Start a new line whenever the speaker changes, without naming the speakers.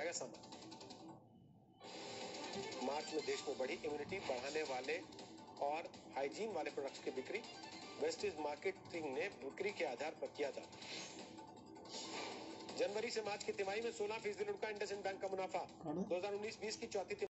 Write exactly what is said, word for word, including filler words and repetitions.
जाएगा सामान। मार्च में देश में बढ़ी इम्यूनिटी बढ़ाने वाले और हाइजीन वाले प्रोडक्ट्स की बिक्री। वेस्टेज मार्केटिंग ने बिक्री के आधार पर किया दावा। जनवरी से मार्च की तिमाही में सोलह फीसदी लुढ़का इंडसइंड बैंक का मुनाफा। दो हजार उन्नीस बीस की चौथी